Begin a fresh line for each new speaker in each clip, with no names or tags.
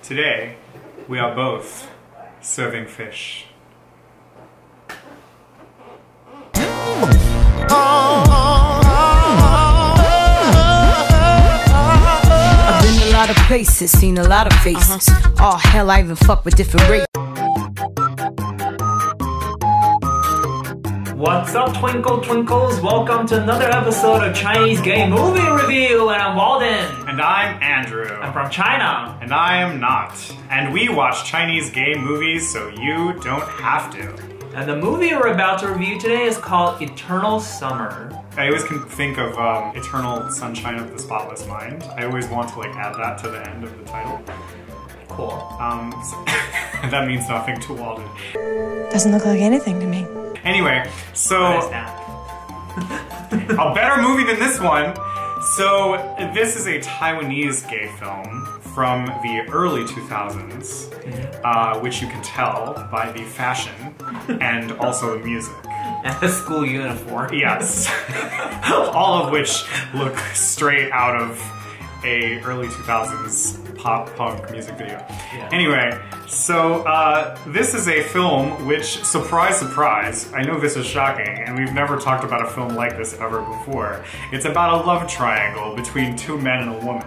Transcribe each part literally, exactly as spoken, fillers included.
Today, we are both serving fish.
I've been a lot of places, seen a lot of faces. Oh hell, I even fuck with different races.
What's up, Twinkle Twinkles? Welcome to another episode of Chinese Gay Movie Review, and I'm Walden.
And I'm Andrew.
I'm from China.
And I am not. And we watch Chinese gay movies so you don't have to.
And the movie we're about to review today is called Eternal Summer.
I always can think of um, Eternal Sunshine of the Spotless Mind. I always want to like add that to the end of the title.
Cool.
Um, so that means nothing to Walden.
Doesn't look like anything to me.
Anyway, so
What is that?
a better movie than this one. So this is a Taiwanese gay film from the early two thousands, mm-hmm. uh, which you can tell by the fashion and also the music.
And the school uniform.
Yes. All of which look straight out of a early two thousands pop punk music video.
Yeah.
Anyway, so uh, this is a film which, surprise, surprise, I know this is shocking, and we've never talked about a film like this ever before. It's about a love triangle between two men and a woman.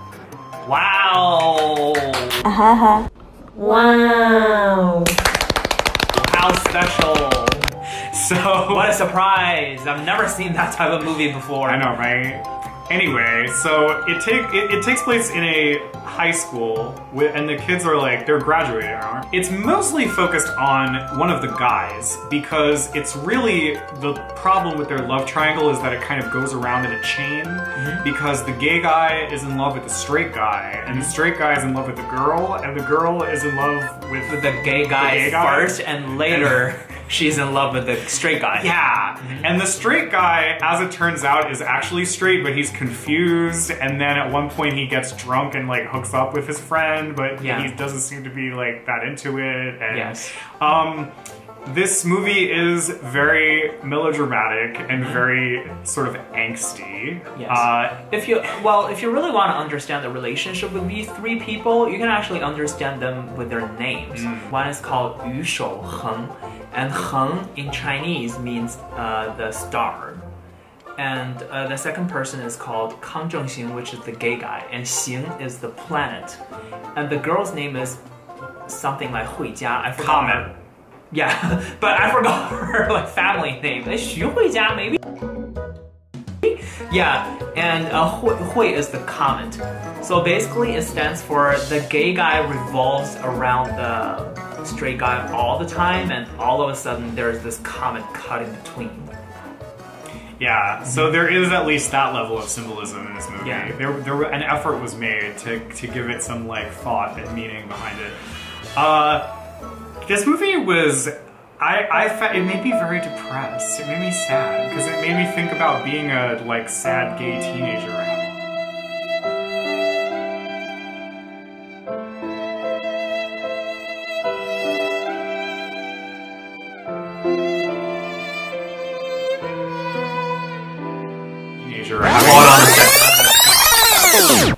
Wow!
Uh-huh.
Wow! How special!
So
What a surprise! I've never seen that type of movie before.
I know, right? Anyway, so it take it, it takes place in a high school, with, and the kids are like, they're graduating. It's mostly focused on one of the guys, because it's really, the problem with their love triangle is that it kind of goes around in a chain, mm-hmm. because the gay guy is in love with the straight guy, and the straight guy is in love with the girl, and the girl is in love with,
With the gay guy,
the gay guy.
first, and later she's in love with the straight guy.
Yeah, mm-hmm. And the straight guy, as it turns out, is actually straight, but he's confused, and then at one point he gets drunk and like hooks up with his friend, but
yeah.
he doesn't seem to be like that into it. And,
yes.
Um, this movie is very melodramatic and very sort of angsty.
Yes.
Uh,
if you well, if you really want to understand the relationship with these three people, you can actually understand them with their names.
Mm.
One is called Yu Shou Heng, and Heng in Chinese means uh, the star. And uh, the second person is called Kang Zhengxing, which is the gay guy, and Xing is the planet. And the girl's name is something like Huijia. I forgot.
Comet.
Yeah, but I forgot her like family name. Is Xu Huijia maybe? Yeah, and uh, Hui, Hui is the comet. So basically it stands for the gay guy revolves around the straight guy all the time, and all of a sudden there's this comet cut in between.
Yeah, so there is at least that level of symbolism in this movie.
Yeah.
There, there, an effort was made to, to give it some like thought and meaning behind it. Uh, this movie was, I, I fa it made me very depressed. It made me sad because it made me think about being a like sad gay teenager. Hold on a second.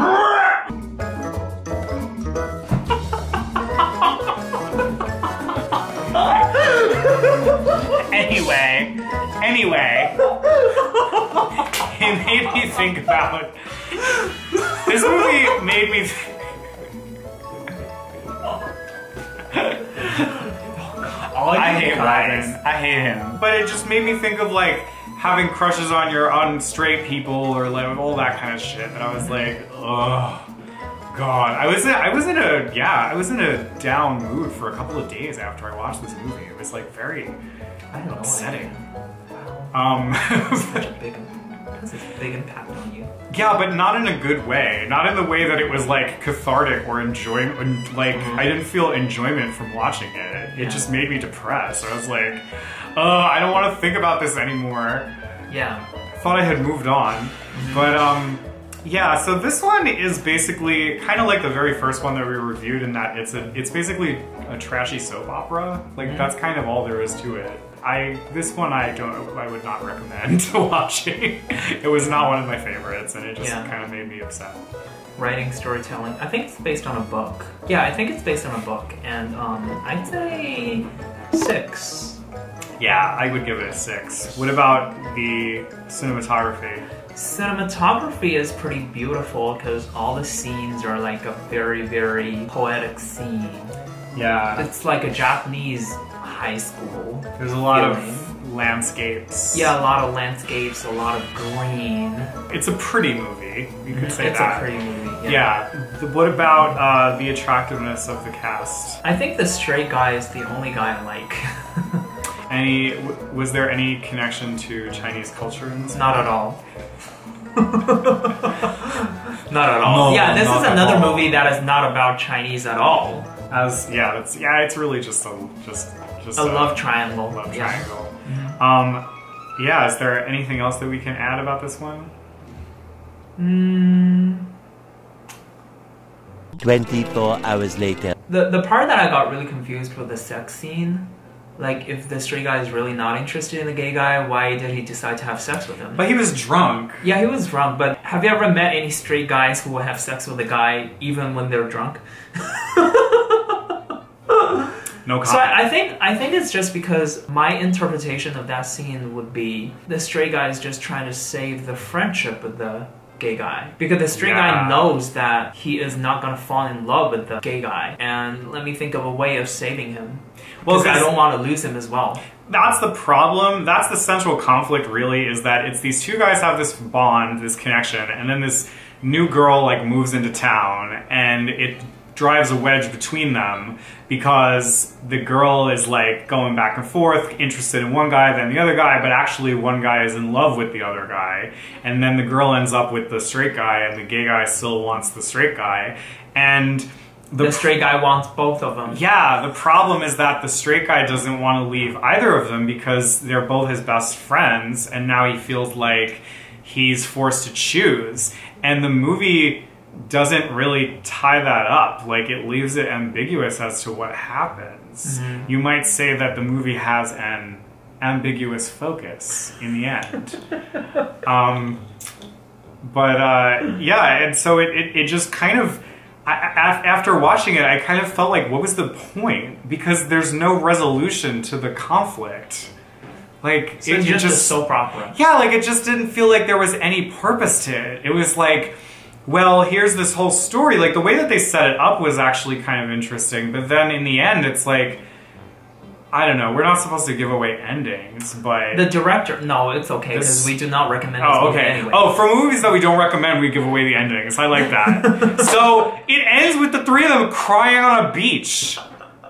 Anyway, anyway, it made me think about, this movie made me th
Oh,
I hate Ryan, I hate him. But it just made me think of like, having crushes on your on straight people or like all that kind of shit, and I was like, oh god. I was in, I was in a yeah, I was in a down mood for a couple of days after I watched this movie. It was like very
I don't know
upsetting.
Wow.
Um,
Such a big, such a big impact on you.
Yeah, but not in a good way. Not in the way that it was like cathartic or enjoyment. Like mm-hmm. I didn't feel enjoyment from watching it. It
Yeah.
just made me depressed. I was like, oh, I don't want to think about this anymore.
Yeah.
Thought I had moved on, mm-hmm. but um, yeah. So this one is basically kind of like the very first one that we reviewed, in that it's a it's basically a trashy soap opera. Like mm-hmm. that's kind of all there is to it. I this one I don't I would not recommend watching. It was not one of my favorites, and it just
Yeah.
kind of made me upset.
writing, storytelling. I think it's based on a book. Yeah, I think it's based on a book, and um, I'd say six.
Yeah, I would give it a six. What about the cinematography?
Cinematography is pretty beautiful because all the scenes are like a very, very poetic scene.
Yeah.
It's like a Japanese high school.
There's a lot
feeling.
of landscapes.
Yeah, a lot of landscapes, a lot of green.
It's a pretty movie, you could say
it's
that.
It's a pretty movie, yeah.
Yeah. The, what about uh, the attractiveness of the cast?
I think the straight guy is the only guy I like.
Any, was there any connection to Chinese culture in this?
Not at all. Not at all.
No,
yeah, this is another
all.
movie that is not about Chinese at all.
As yeah, that's yeah, it's really just a just just
a,
a
love triangle.
Love
yeah.
triangle. Mm-hmm. Um, yeah. Is there anything else that we can add about this one?
Mm.
Twenty-four hours later.
The the part that I got really confused with the sex scene. Like, if the straight guy is really not interested in the gay guy, why did he decide to have sex with him?
But he was drunk.
Yeah, he was drunk, but have you ever met any straight guys who will have sex with a guy even when they're drunk?
No comment.
So I, I think I think it's just because my interpretation of that scene would be the straight guy is just trying to save the friendship with the gay guy. Because the straight
yeah.
guy knows that he is not gonna fall in love with the gay guy. And let me think of a way of saving him. Well, I don't want to lose him as well.
That's the problem. That's the central conflict, really, is that it's these two guys have this bond, this connection, and then this new girl like moves into town, and it drives a wedge between them because the girl is like going back and forth, interested in one guy, then the other guy, but actually one guy is in love with the other guy, and then the girl ends up with the straight guy, and the gay guy still wants the straight guy, and
The, the straight guy wants both of them.
Yeah, the problem is that the straight guy doesn't want to leave either of them because they're both his best friends, and now he feels like he's forced to choose. And the movie doesn't really tie that up. Like, it leaves it ambiguous as to what happens. Mm-hmm. You might say that the movie has an ambiguous focus in the end. um, but, uh, yeah, and so it, it, it just kind of... I, after watching it, I kind of felt like, what was the point? Because there's no resolution to the conflict. Like,
so
it,
it's
it
just,
just
a soap opera.
Yeah, like it just didn't feel like there was any purpose to it. It was like, well, here's this whole story. Like, the way that they set it up was actually kind of interesting, but then in the end, it's like, I don't know. We're not supposed to give away endings, but
the director. No, it's okay because we do not recommend. This
oh,
movie
okay.
Anyway.
Oh, for movies that we don't recommend, we give away the endings. I like that. So it ends with the three of them crying on a beach.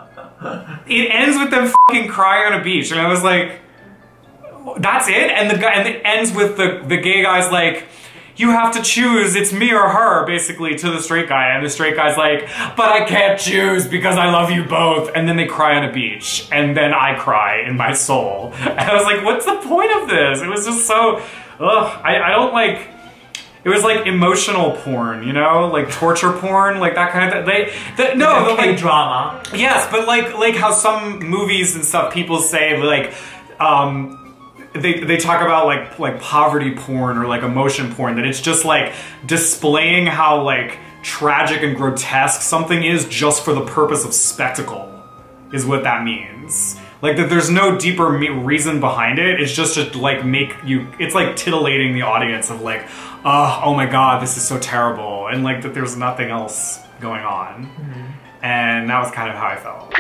It ends with them fucking crying on a beach, and I was like, "That's it." And the guy, and it ends with the the gay guy's like, you have to choose, it's me or her, basically, to the straight guy. And the straight guy's like, but I can't choose because I love you both. And then they cry on a beach. And then I cry in my soul. And I was like, what's the point of this? It was just so, ugh, I, I don't like, it was like emotional porn, you know? Like torture porn, like that kind of, they, the, no,
like,
like
drama.
Yes, but like, like how some movies and stuff, people say like, um, They, they talk about like like poverty porn or like emotion porn, that it's just like displaying how like tragic and grotesque something is just for the purpose of spectacle is what that means. Like that there's no deeper me reason behind it. It's just to like make you, it's like titillating the audience of like, oh, oh my god, this is so terrible. And like that there's nothing else going on. Mm-hmm. And that was kind of how I felt.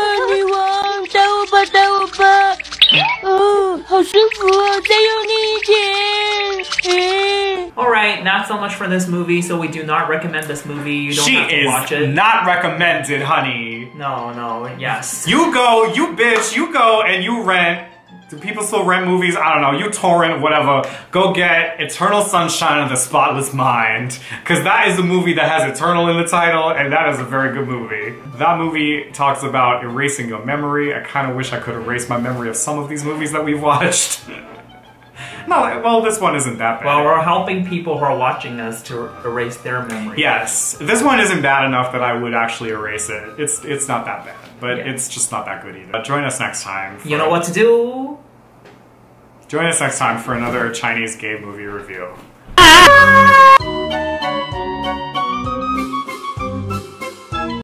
Alright, not so much for this movie, so we do not recommend this movie. You don't
she
have to watch it.
She is not recommended, honey.
No, no, yes.
You go, you bitch, you go and you rent. Do people still rent movies? I don't know. You torrent, whatever. Go get Eternal Sunshine of the Spotless Mind. Because that is a movie that has Eternal in the title, and that is a very good movie. That movie talks about erasing your memory. I kind of wish I could erase my memory of some of these movies that we've watched. No, well, this one isn't that bad.
Well, we're helping people who are watching us to erase their memory.
Yes. This one isn't bad enough that I would actually erase it. It's, it's not that bad. But
yeah.
It's just not that good either. But join us next time.
You know what to do?
Join us next time for another Chinese gay movie review.